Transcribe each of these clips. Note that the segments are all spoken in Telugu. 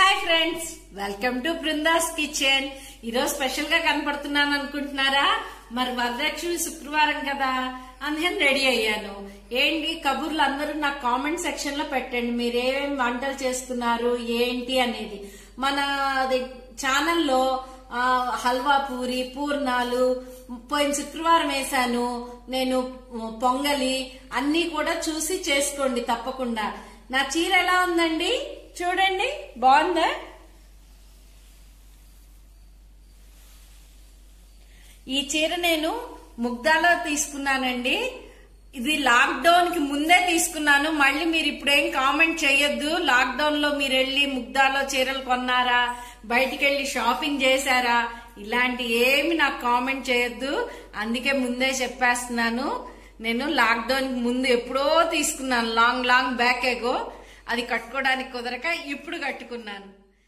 Hi friends, welcome to Brinda's kitchen. ఈరోజు స్పెషల్ గా కనపడుతున్నాను అనుకుంటున్నారా? మరి వరలక్ష్మి శుక్రవారం కదా, అందుకని రెడీ అయ్యాను. ఏంటి కబుర్లు అందరూ నాకు కామెంట్ సెక్షన్ లో పెట్టండి, మీరు ఏమేమి వంటలు చేస్తున్నారు ఏంటి అనేది. మన ఛానల్లో హల్వా పూరి, పూర్ణాలు పోయిన శుక్రవారం వేసాను నేను, పొంగలి అన్ని కూడా చూసి చేసుకోండి తప్పకుండా. నా చీర ఎలా ఉందండి చూడండి, బాగుందా? ఈ చీర నేను ముగ్ధాలో తీసుకున్నానండి. ఇది లాక్ డౌన్ కి ముందే తీసుకున్నాను. మళ్ళీ మీరు ఇప్పుడేం కామెంట్ చేయొద్దు, లాక్ డౌన్ లో మీరు వెళ్లి ముగ్ధాలో చీరలు కొన్నారా, బయటికి వెళ్లి షాపింగ్ చేశారా, ఇలాంటి ఏమి నాకు కామెంట్ చేయొద్దు. అందుకే ముందే చెప్పేస్తున్నాను, నేను లాక్ డౌన్ కి ముందు ఎప్పుడో తీసుకున్నాను, లాంగ్ బ్యాక్ ఎగో. అది కట్టుకోవడానికి కుదరక ఇప్పుడు కట్టుకున్నాను.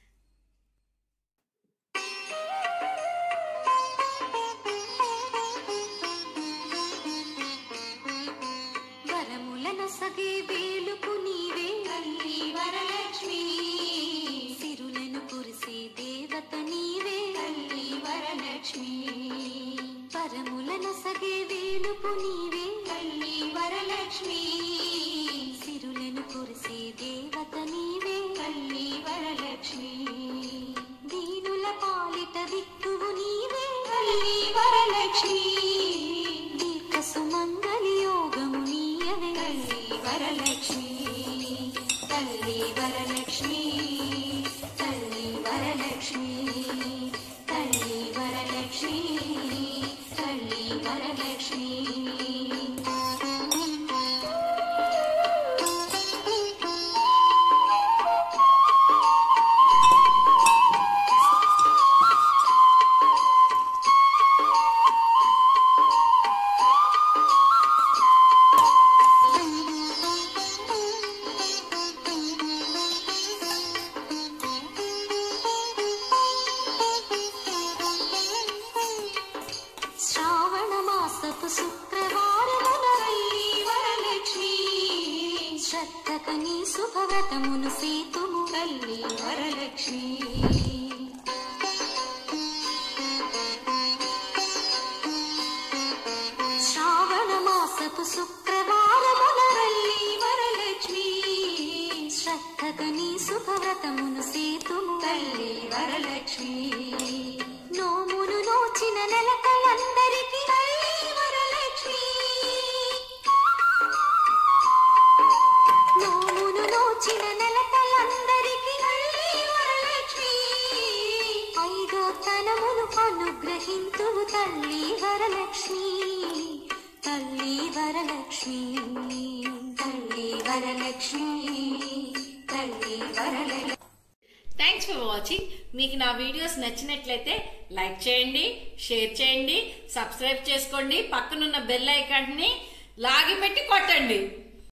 వరములను సగే వేలుకు నీవే తల్లి వరలక్ష్మి, సిరులను కురిసే దేవత నీవే తల్లి వరలక్ష్మి. వరములను సగే వేలుకు నీవే తల్లి వరలక్ష్మి, సిరులను కురిసే దేవత నీవే తల్లి వరలక్ష్మి. దీనుల పాలిట దిక్కువు నీవే తల్లి వరలక్ష్మి, దీర్ఘ సుమంగళి యోగము నీయవే తల్లి వరలక్ష్మి. తల్లి వరలక్ష్మి, తల్లి వరలక్ష్మి, తల్లి వరలక్ష్మి, తల్లి వరలక్ష్మి. శ్రద్ధకని శుభవ్రతమును సేతుము తల్లి వరలక్ష్మి. శ్రావణ మాసపు శుక్రవారమున తల్లి వరలక్ష్మి, శ్రద్ధకని శుభవ్రతమును సేతుము తల్లి వరలక్ష్మి. నోమును నోచిన నెలకలందరికీ తల్లి వరలక్ష్మి, నోమును నోచిన నెలకలందరికీ తల్లి వరలక్ష్మి. ఐదో తనమును అనుగ్రహింతువు తల్లి వరలక్ష్మి, తల్లి వరలక్ష్మి, తల్లి వరలక్ష్మి, తల్లి వరలక్ష్మి. Thanks for watching. మీకు నా వీడియోస్ నచ్చినట్లయితే లైక్ చేయండి, షేర్ చేయండి, సబ్స్క్రైబ్ చేసుకోండి, పక్కనున్న బెల్ ఐకాన్ ని లాగి పెట్టి కొట్టండి.